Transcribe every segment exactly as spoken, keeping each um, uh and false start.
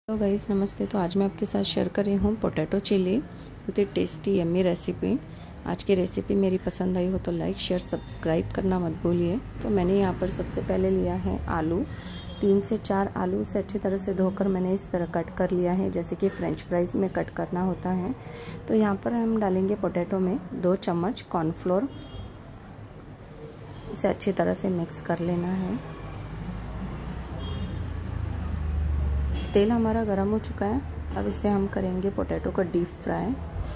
Hello guys, नमस्ते। तो आज मैं आपके साथ शेयर कर रही हूँ पोटैटो चिली, बहुत ही टेस्टी यम्मी रेसिपी। आज की रेसिपी मेरी पसंद आई हो तो लाइक शेयर सब्सक्राइब करना मत भूलिए। तो मैंने यहाँ पर सबसे पहले लिया है आलू, तीन से चार आलू से अच्छी तरह से धोकर मैंने इस तरह कट कर लिया है, जैसे कि फ्रेंच फ्राइज में कट करना होता है। तो यहाँ पर हम डालेंगे पोटैटो में दो चम्मच कॉर्नफ्लोर। इसे अच्छी तरह से मिक्स कर लेना है। तेल हमारा गर्म हो चुका है। अब इसे हम करेंगे पोटैटो को डीप फ्राई।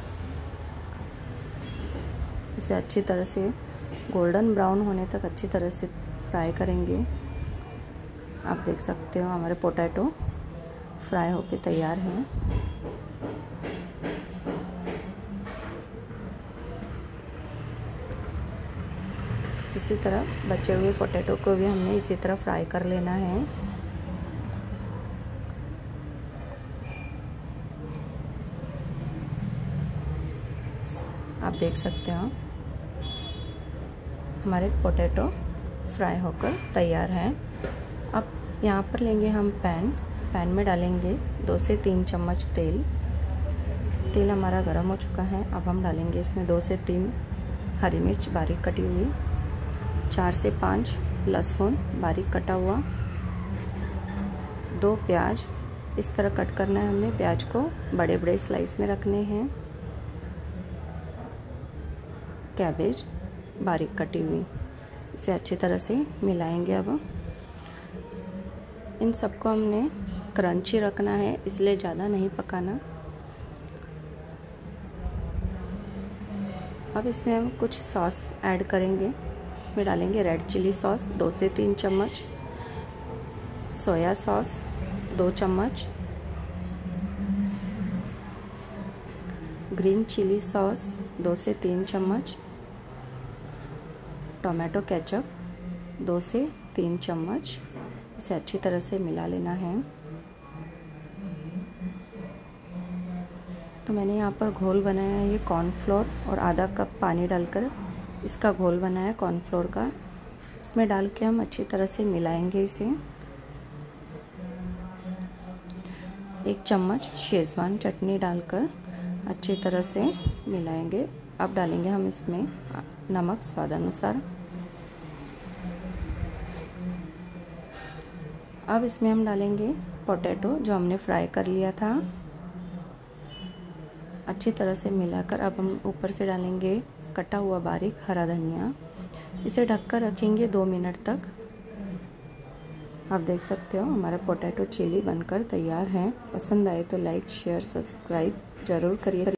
इसे अच्छी तरह से गोल्डन ब्राउन होने तक अच्छी तरह से फ्राई करेंगे। आप देख सकते हो हमारे पोटैटो फ्राई होके तैयार हैं। इसी तरह बचे हुए पोटैटो को भी हमने इसी तरह फ्राई कर लेना है। आप देख सकते हो हमारे पोटैटो फ्राई होकर तैयार हैं। अब यहाँ पर लेंगे हम पैन पैन में डालेंगे दो से तीन चम्मच तेल। तेल हमारा गर्म हो चुका है। अब हम डालेंगे इसमें दो से तीन हरी मिर्च बारीक कटी हुई, चार से पाँच लहसुन बारीक कटा हुआ, दो प्याज इस तरह कट करना है हमने। प्याज को बड़े बड़े स्लाइस में रखने हैं। कैबेज बारीक कटी हुई, इसे अच्छी तरह से मिलाएंगे। अब इन सबको हमने क्रंची रखना है, इसलिए ज़्यादा नहीं पकाना। अब इसमें हम कुछ सॉस ऐड करेंगे। इसमें डालेंगे रेड चिली सॉस दो से तीन चम्मच, सोया सॉस दो चम्मच, ग्रीन चिली सॉस दो से तीन चम्मच, टोमेटो केचप दो से तीन चम्मच। इसे अच्छी तरह से मिला लेना है। तो मैंने यहाँ पर घोल बनाया है, ये कॉर्नफ्लोर और आधा कप पानी डालकर इसका घोल बनाया कॉर्नफ्लोर का। इसमें डाल के हम अच्छी तरह से मिलाएंगे इसे। एक चम्मच शेजवान चटनी डालकर अच्छी तरह से मिलाएंगे। अब डालेंगे हम इसमें नमक स्वादानुसार। अब इसमें हम डालेंगे पोटैटो जो हमने फ्राई कर लिया था। अच्छी तरह से मिलाकर अब हम ऊपर से डालेंगे कटा हुआ बारीक हरा धनिया। इसे ढककर रखेंगे दो मिनट तक। आप देख सकते हो हमारा पोटैटो चिली बनकर तैयार है। पसंद आए तो लाइक शेयर सब्सक्राइब जरूर करिए।